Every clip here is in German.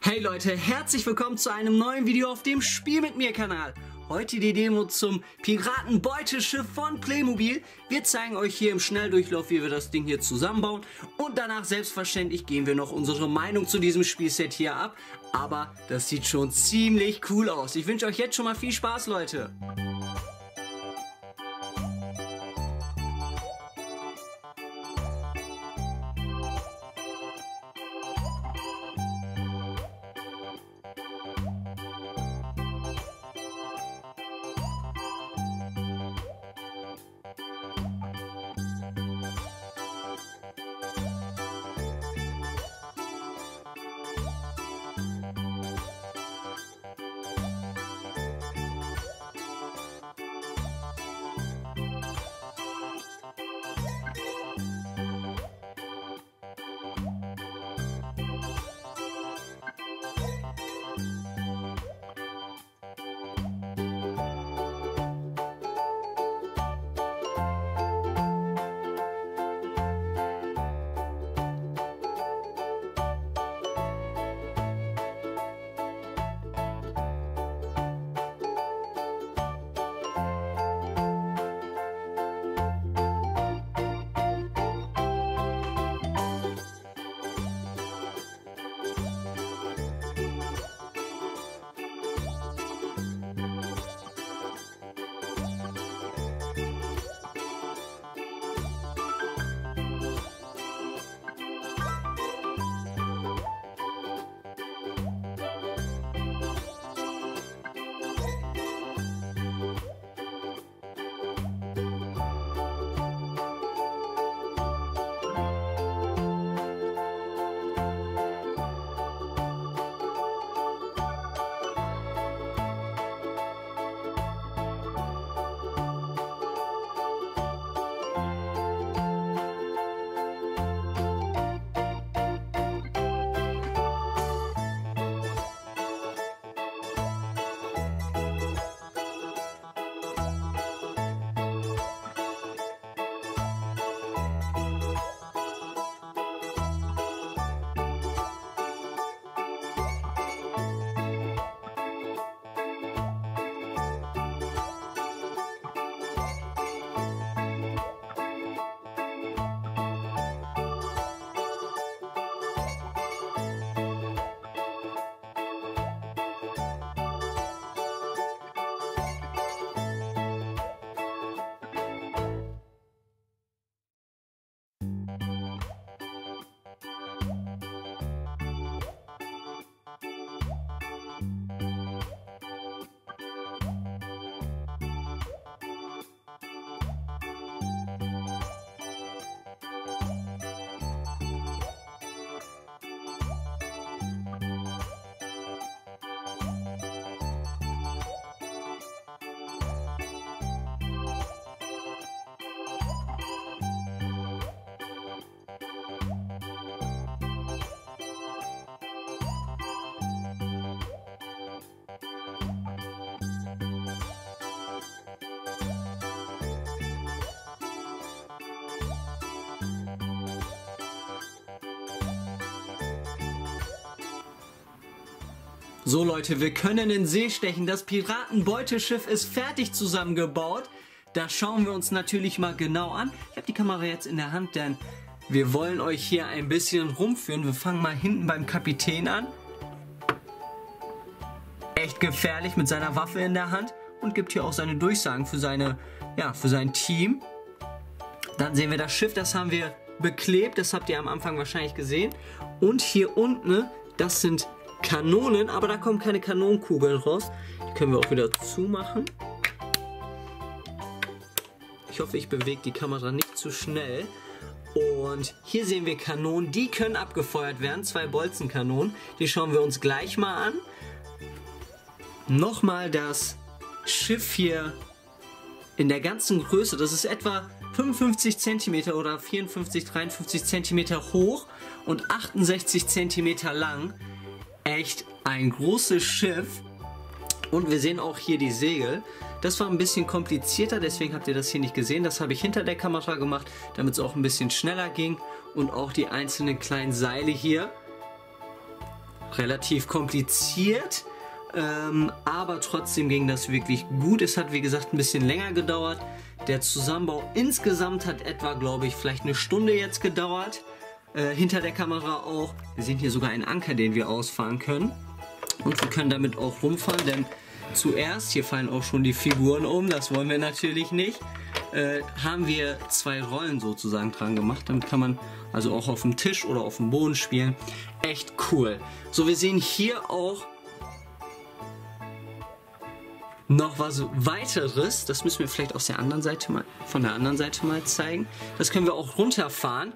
Hey Leute, herzlich willkommen zu einem neuen Video auf dem Spiel mit mir Kanal. Heute die Demo zum Piratenbeuteschiff von Playmobil. Wir zeigen euch hier im Schnelldurchlauf, wie wir das Ding hier zusammenbauen. Und danach selbstverständlich geben wir noch unsere Meinung zu diesem Spielset hier ab. Aber das sieht schon ziemlich cool aus. Ich wünsche euch jetzt schon mal viel Spaß, Leute. So Leute, wir können in den See stechen. Das Piratenbeuteschiff ist fertig zusammengebaut. Das schauen wir uns natürlich mal genau an. Ich habe die Kamera jetzt in der Hand, denn wir wollen euch hier ein bisschen rumführen. Wir fangen mal hinten beim Kapitän an. Echt gefährlich mit seiner Waffe in der Hand und gibt hier auch seine Durchsagen für sein Team. Dann sehen wir das Schiff, das haben wir beklebt. Das habt ihr am Anfang wahrscheinlich gesehen. Und hier unten, das sind Kanonen, aber da kommen keine Kanonenkugeln raus. Die können wir auch wieder zumachen. Ich hoffe, ich bewege die Kamera nicht zu schnell. Und hier sehen wir Kanonen, die können abgefeuert werden. 2 Bolzenkanonen. Die schauen wir uns gleich mal an. Nochmal das Schiff hier in der ganzen Größe. Das ist etwa 55 cm oder 54, 53 cm hoch und 68 cm lang. Echt ein großes Schiff. Und wir sehen auch hier die Segel. Das war ein bisschen komplizierter, deswegen habt ihr das hier nicht gesehen. Das habe ich hinter der Kamera gemacht, damit es auch ein bisschen schneller ging. Und auch die einzelnen kleinen Seile hier relativ kompliziert, aber trotzdem ging das wirklich gut. Es hat, wie gesagt, ein bisschen länger gedauert. Der Zusammenbau insgesamt hat etwa, glaube ich, vielleicht eine Stunde jetzt gedauert. Hinter der Kamera auch. Wir sehen hier sogar einen Anker, den wir ausfahren können. Und wir können damit auch rumfahren, denn zuerst, hier fallen auch schon die Figuren um, das wollen wir natürlich nicht, haben wir 2 Rollen sozusagen dran gemacht. Damit kann man also auch auf dem Tisch oder auf dem Boden spielen. Echt cool. So, wir sehen hier auch noch was weiteres. Das müssen wir vielleicht aus der anderen Seite mal, von der anderen Seite mal zeigen. Das können wir auch runterfahren.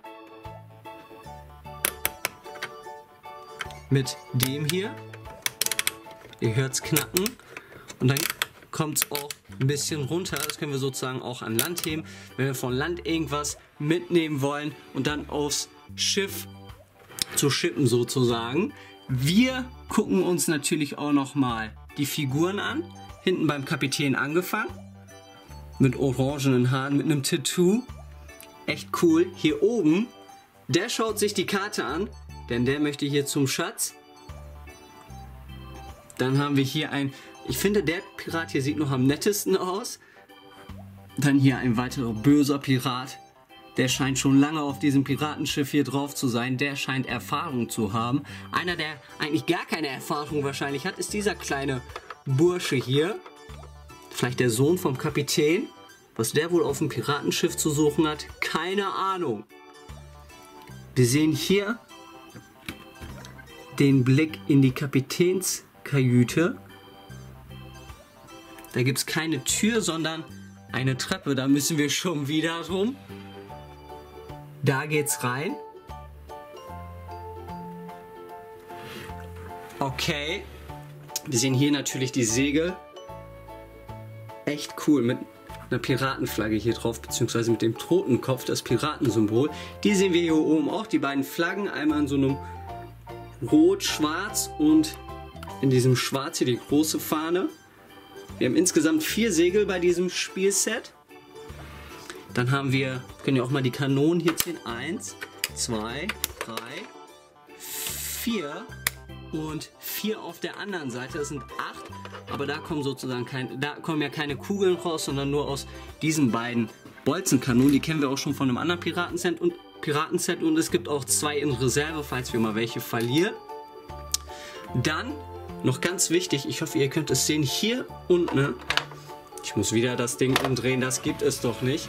Mit dem hier. Ihr hört es knacken. Und dann kommt es auch ein bisschen runter. Das können wir sozusagen auch an Land heben, wenn wir von Land irgendwas mitnehmen wollen und dann aufs Schiff zu schippen sozusagen. Wir gucken uns natürlich auch noch mal die Figuren an. Hinten beim Kapitän angefangen. Mit orangenen Haaren, mit einem Tattoo. Echt cool. Hier oben, der schaut sich die Karte an, denn der möchte hier zum Schatz. Dann haben wir hier ein, ich finde der Pirat hier sieht noch am nettesten aus. Dann hier ein weiterer böser Pirat. Der scheint schon lange auf diesem Piratenschiff hier drauf zu sein. Der scheint Erfahrung zu haben. Einer, der eigentlich gar keine Erfahrung wahrscheinlich hat, ist dieser kleine Bursche hier. Vielleicht der Sohn vom Kapitän. Was der wohl auf dem Piratenschiff zu suchen hat, keine Ahnung. Wir sehen hier den Blick in die Kapitänskajüte. Da gibt es keine Tür, sondern eine Treppe. Da müssen wir schon wieder rum. Da geht's rein. Okay. Wir sehen hier natürlich die Segel. Echt cool mit einer Piratenflagge hier drauf, beziehungsweise mit dem Totenkopf, das Piratensymbol. Die sehen wir hier oben auch, die beiden Flaggen. Einmal in so einem Rot-Schwarz und in diesem Schwarz hier die große Fahne. Wir haben insgesamt 4 Segel bei diesem Spielset. Dann haben wir, können ja auch mal die Kanonen hier zählen. 1, 2, 3, 4 und 4 auf der anderen Seite. Das sind 8, aber da kommen sozusagen ja keine Kugeln raus, sondern nur aus diesen beiden Bolzenkanonen. Die kennen wir auch schon von einem anderen Piratenset und es gibt auch 2 in Reserve, falls wir mal welche verlieren. Dann noch ganz wichtig, ich hoffe, ihr könnt es sehen, hier unten, ich muss wieder das Ding umdrehen, das gibt es doch nicht.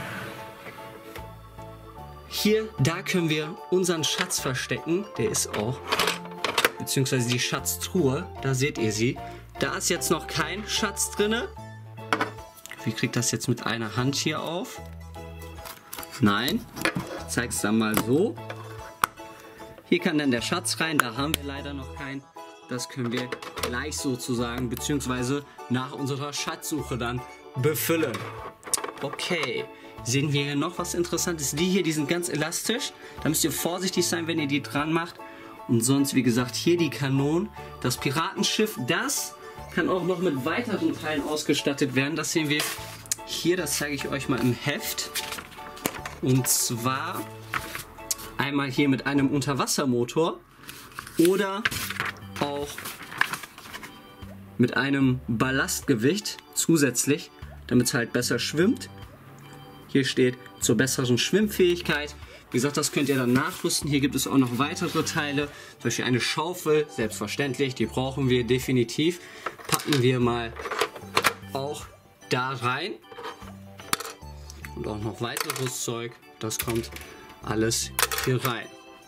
Hier, da können wir unseren Schatz verstecken, der ist auch, beziehungsweise die Schatztruhe, da seht ihr sie. Da ist jetzt noch kein Schatz drin. Wie kriegt das jetzt mit einer Hand hier auf? Nein, ich zeige es dann mal so. Hier kann dann der Schatz rein, da haben wir leider noch keinen. Das können wir gleich sozusagen, beziehungsweise nach unserer Schatzsuche dann befüllen. Okay, sehen wir hier noch was Interessantes. Die hier, die sind ganz elastisch. Da müsst ihr vorsichtig sein, wenn ihr die dran macht. Und sonst, wie gesagt, hier die Kanonen. Das Piratenschiff, das kann auch noch mit weiteren Teilen ausgestattet werden. Das sehen wir hier, das zeige ich euch mal im Heft. Und zwar einmal hier mit einem Unterwassermotor oder auch mit einem Ballastgewicht zusätzlich, damit es halt besser schwimmt. Hier steht zur besseren Schwimmfähigkeit. Wie gesagt, das könnt ihr dann nachrüsten. Hier gibt es auch noch weitere Teile, zum Beispiel eine Schaufel, selbstverständlich, die brauchen wir definitiv. Packen wir mal auch da rein. Und auch noch weiteres Zeug, das kommt alles hier rein.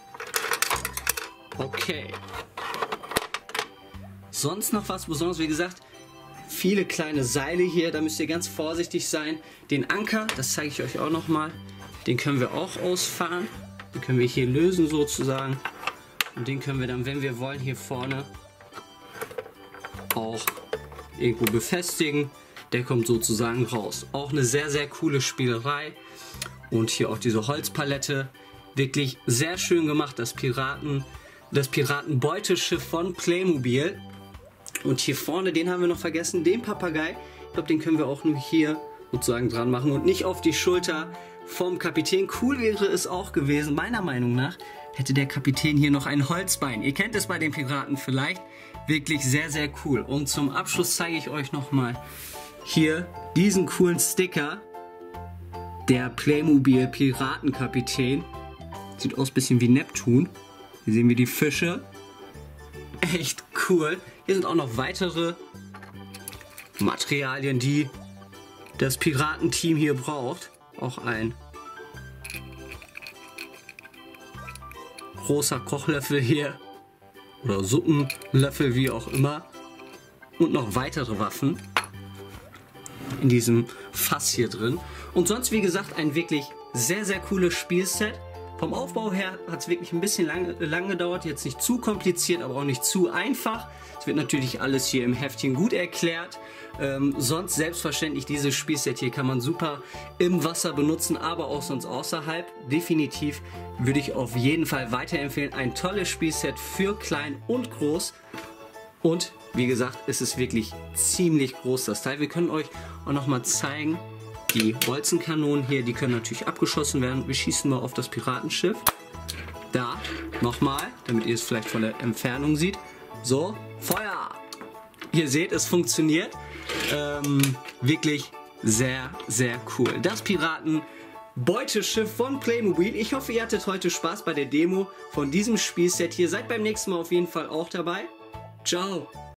Okay. Sonst noch was Besonderes, wie gesagt, viele kleine Seile hier, da müsst ihr ganz vorsichtig sein. Den Anker, das zeige ich euch auch noch mal, den können wir auch ausfahren. Den können wir hier lösen sozusagen. Und den können wir dann, wenn wir wollen, hier vorne auch irgendwo befestigen. Der kommt sozusagen raus. Auch eine sehr, sehr coole Spielerei. Und hier auch diese Holzpalette. Wirklich sehr schön gemacht, das Piratenbeuteschiff von Playmobil. Und hier vorne, den haben wir noch vergessen, den Papagei. Ich glaube, den können wir auch nur hier sozusagen dran machen und nicht auf die Schulter vom Kapitän. Cool wäre es auch gewesen, meiner Meinung nach, hätte der Kapitän hier noch ein Holzbein. Ihr kennt es bei den Piraten vielleicht. Wirklich sehr, sehr cool. Und zum Abschluss zeige ich euch nochmal hier diesen coolen Sticker. Der Playmobil Piratenkapitän. Sieht aus ein bisschen wie Neptun. Hier sehen wir die Fische. Echt cool. Hier sind auch noch weitere Materialien, die das Piratenteam hier braucht. Auch ein großer Kochlöffel hier. Oder Suppenlöffel, wie auch immer. Und noch weitere Waffen in diesem Fass hier drin. Und sonst, wie gesagt, ein wirklich sehr, sehr cooles Spielset. Vom Aufbau her hat es wirklich ein bisschen lang gedauert. Jetzt nicht zu kompliziert, aber auch nicht zu einfach. Es wird natürlich alles hier im Heftchen gut erklärt. Sonst selbstverständlich, dieses Spielset hier kann man super im Wasser benutzen, aber auch sonst außerhalb. Definitiv würde ich auf jeden Fall weiterempfehlen. Ein tolles Spielset für klein und groß. Und wie gesagt, es ist wirklich ziemlich groß, das Teil. Wir können euch auch noch mal zeigen, die Bolzenkanonen hier, die können natürlich abgeschossen werden. Wir schießen mal auf das Piratenschiff. Da, nochmal, damit ihr es vielleicht von der Entfernung seht. So, Feuer! Ihr seht, es funktioniert. Wirklich sehr, sehr cool. Das Piraten-Beuteschiff von Playmobil. Ich hoffe, ihr hattet heute Spaß bei der Demo von diesem Spielset hier. Seid beim nächsten Mal auf jeden Fall auch dabei. Ciao!